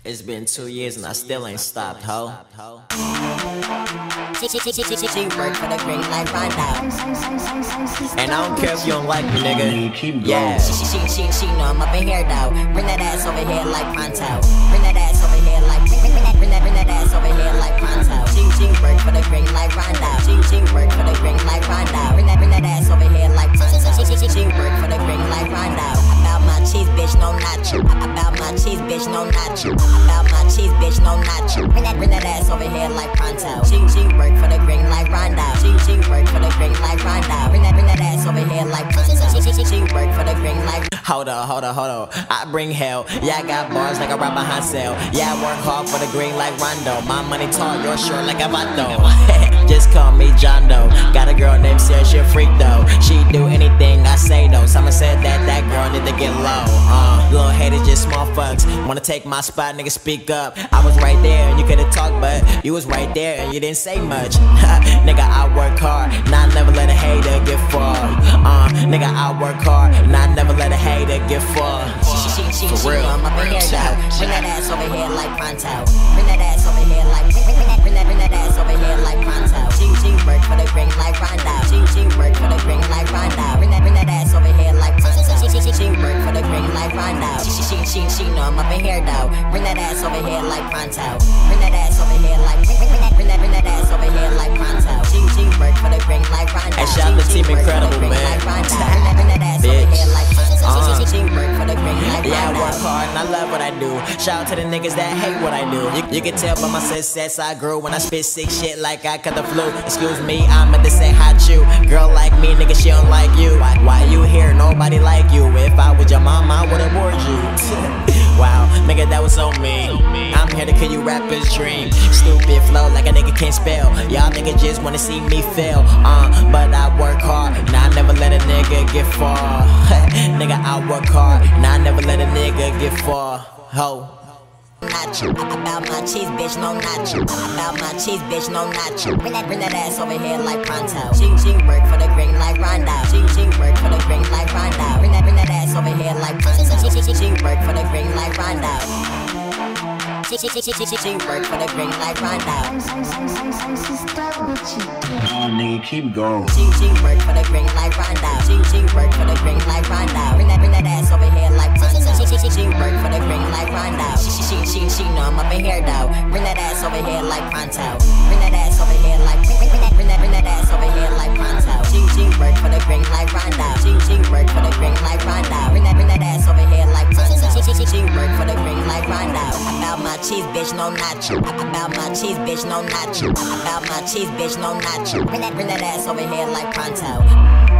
It's been 2 years and I still ain't stopped, ho. She work for the green like Rondo. And I don't care if you don't like me, nigga. Yeah. She know I'm up in here though. Bring that ass over here like Pronto. Bring that ass over here like bring that ass over here like Pronto. She work for the green like Rondo. She work for the green like Rondo. Bring that ass over here like Pronto. She work for the green like Rondo. About my cheese, bitch, no nacho. About my cheese, bitch, no nacho. About my cheese, bitch, no nacho. Bring that ass over here like Pronto. She work for the green like Rondo. She work for the green like Rondo. Bring that ass over here like Pronto. She work for the green like. Hold on. I bring hell. Yeah, I got bars like I ride behind sale. Yeah, I work hard for the green like Rondo. My money tall, you're short like a vato. Just call me John Doe. Got a girl named Sarah, she a freak though. She do anything I say though. Someone said that girl need to get low. Little haters, just small fucks. Wanna take my spot, nigga, speak up. I was right there and you could've talked, but you was right there and you didn't say much. Nigga, I work hard, and I never let a hater get far. Nigga, I work hard, and I never let a hater get far. For real. I'm up in here though. Bring that ass over here like Pronto. Bring that ass over here like bring that ass over here like Pronto. She work for the green like Rondo. She work for the green like Rondo. Bring that ass over here like Pronto. She work for the green like Rondo. She know I'm up in here though. Bring that ass over here like Pronto. Bring that ass over here like bring that ass over here like Pronto. She work for the green like Rondo. And shout out to Team Incredible, man. Bring that ass over here like Pronto. She work for the green like Rondo. Yeah, I work hard and I love what I do. Shout out to the niggas that hate what I do. You can tell by my success I grew when I spit sick shit like I cut the flu. Excuse me, I meant to say hi to you. Girl like me, nigga, she don't like you. Why you here? Nobody like you. If I was your mom, I would've bored you. Wow, nigga, that was so mean. I'm here to kill you rappers' dream. Stupid flow like a nigga can't spell. Y'all niggas just wanna see me fail. But I work hard, and I never let a nigga get far. Nigga, I work hard, and I never let a nigga get far. Ho. Nacho. About my cheese, bitch, no nacho. About my cheese, bitch, no nacho. Bring that ass over here like Pronto. She work for the green like Rondo. She work for the green like Rondo. Bring that ass over here like Pronto. She work for the green like Rondo. She work for the green like Rondo. Oh, nigga, keep going. She work for the green like Rondo. She work for the green like Rondo. Bring that ass over here like Pronto. She work for the green like Rondo. She know I'm up in here though. Bring that ass over here like Pronto. Bring that ass over here like bring that ass over here like Pronto. She work for the green like Rondo. She work for the green like Rondo. Bring that ass over here like Pronto. She work for the green like Rondo. About my cheese, bitch, no nacho. About my cheese, bitch, no nacho. About my cheese, bitch, no nacho. Bring that ass over here like Pronto.